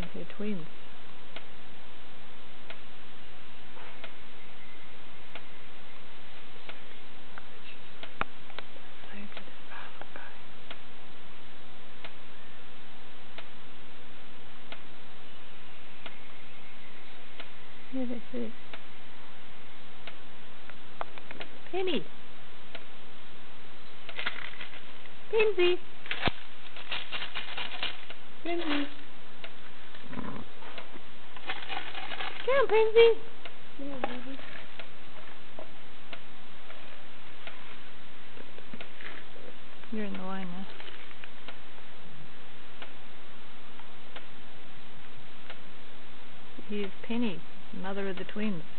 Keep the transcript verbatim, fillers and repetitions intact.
They're twins. Yeah, that's it. Penny! Penzi! Penzi! Come, Penzi! Yeah, baby. You're in the line now. Here's Penny, mother of the twins.